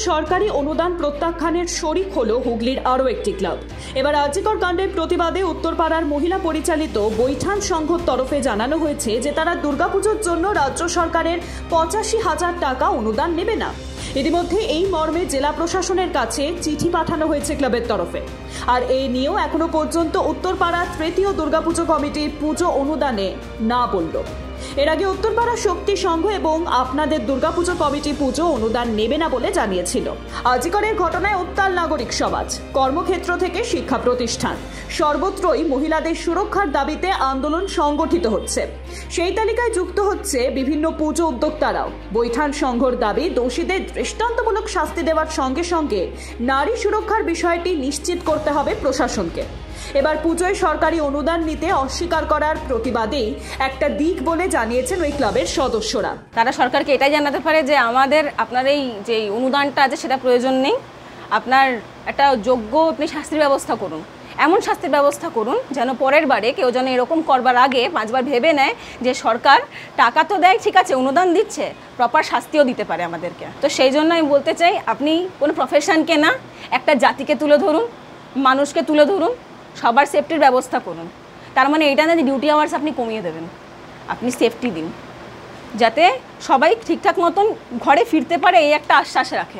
সরকারি অনুদান প্রত্যাখ্যানের শরিক হলো হুগলির আরও একটি ক্লাব। এবার আরজিকর কাণ্ডের প্রতিবাদে উত্তরপাড়ার মহিলা পরিচালিত বৈঠান সংঘর তরফে জানানো হয়েছে যে তারা দুর্গাপুজোর জন্য রাজ্য সরকারের 85,000 টাকা অনুদান নেবে না। ইতিমধ্যে এই মর্মে জেলা প্রশাসনের কাছে চিঠি পাঠানো হয়েছে ক্লাবের তরফে। আর এই নিয়েও এখনো পর্যন্ত উত্তরপাড়া তৃতীয় দুর্গাপুজো কমিটির পুজো অনুদানে না বলল। এর আগে উত্তরপাড়া শক্তি সংঘ এবং আপনাদের দুর্গাপুজো কমিটি পুজো অনুদান নেবে না বলে জানিয়েছিল। আরজিকরের ঘটনায় উত্তাল নাগরিক সমাজ, কর্মক্ষেত্র থেকে শিক্ষা প্রতিষ্ঠান সর্বত্রই মহিলাদের সুরক্ষার দাবিতে আন্দোলন সংগঠিত হচ্ছে। সেই তালিকায় যুক্ত হচ্ছে বিভিন্ন পুজো উদ্যোক্তারাও। বৈঠান সংঘর দাবি, দোষীদের দৃষ্টান্তমূলক শাস্তি দেওয়ার সঙ্গে সঙ্গে নারী সুরক্ষার বিষয়টি নিশ্চিত করতে হবে প্রশাসনকে। এবার পুজোয় সরকারি অনুদান নিতে অস্বীকার করার প্রতিবাদেই একটা দিক বলে জানিয়েছেন ওই ক্লাবের সদস্যরা। তারা সরকারকে এটাই জানাতে পারে যে আপনার এই যে অনুদানটা আছে সেটা প্রয়োজন নেই, আপনার একটা যোগ্য আপনি শাস্তির ব্যবস্থা করুন, এমন শাস্তির ব্যবস্থা করুন যেন পরের বারে কেউ যেন এরকম করবার আগে 5 বার ভেবে নেয় যে সরকার টাকা তো দেয়, ঠিক আছে, অনুদান দিচ্ছে, প্রপার শাস্তিও দিতে পারে আমাদেরকে। তো সেই জন্য আমি বলতে চাই, আপনি কোনো প্রফেশনকে না, একটা জাতিকে তুলে ধরুন, মানুষকে তুলে ধরুন, সবার সেফটির ব্যবস্থা করুন। তার মানে এইটা না যে ডিউটি আওয়ার্স আপনি কমিয়ে দেবেন, আপনি সেফটি দিন যাতে সবাই ঠিকঠাক মতন ঘরে ফিরতে পারে, এই একটা আশ্বাস রাখে।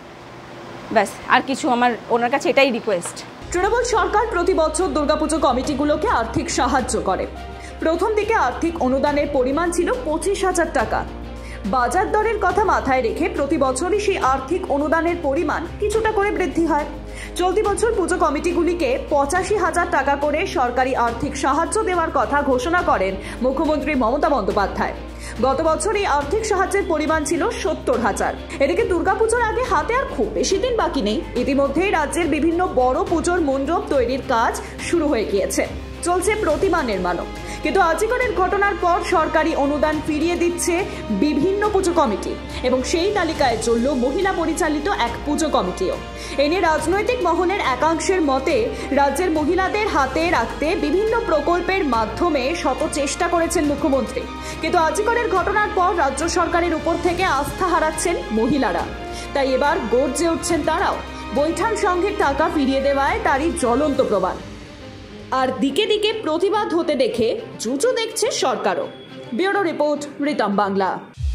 ব্যাস, আর কিছু আমার ওনার কাছে এটাই রিকোয়েস্ট। তৃণমূল সরকার প্রতি বছর দুর্গাপুজো কমিটিগুলোকে আর্থিক সাহায্য করে। প্রথম দিকে আর্থিক অনুদানের পরিমাণ ছিল 25,000 টাকা। বাজার দরের কথা মাথায় রেখে প্রতি বছরই সেই আর্থিক অনুদানের পরিমাণ কিছুটা করে বৃদ্ধি হয়। চলতি বছর পুজো কমিটিগুলিকে 85,000 টাকা করে সরকারি আর্থিক সাহায্য দেওয়ার কথা ঘোষণা করেন মুখ্যমন্ত্রী মমতা বন্দ্যোপাধ্যায়। গত বছর এই আর্থিক সাহায্যের পরিমাণ ছিল 70,000। এদিকে দুর্গাপুজোর আগে হাতে আর খুব বেশি দিন বাকি নেই। ইতিমধ্যেই রাজ্যের বিভিন্ন বড় পুজোর মণ্ডপ তৈরির কাজ শুরু হয়ে গিয়েছে, চলছে প্রতিমা নির্মাণও। কিন্তু আরজিকরের ঘটনার পর সরকারি অনুদান ফিরিয়ে দিচ্ছে বিভিন্ন পুজো কমিটি এবং সেই তালিকায় চলল মহিলা পরিচালিত এক পুজো কমিটিও। এ নিয়ে রাজনৈতিক মহলের একাংশের মতে রাজ্যের মহিলাদের হাতে রাখতে বিভিন্ন প্রকল্পের মাধ্যমে শত চেষ্টা করেছেন মুখ্যমন্ত্রী, কিন্তু আরজিকরের ঘটনার পর রাজ্য সরকারের উপর থেকে আস্থা হারাচ্ছেন মহিলারা। তাই এবার গর্জে উঠছেন তারাও। বৈঠান সংঘের টাকা ফিরিয়ে দেওয়ায় তারই জ্বলন্ত প্রমাণ। আর দিকে দিকে প্রতিবাদ হতে দেখে জুজু দেখছে সরকারও। Bureau report, Ritam Bangla.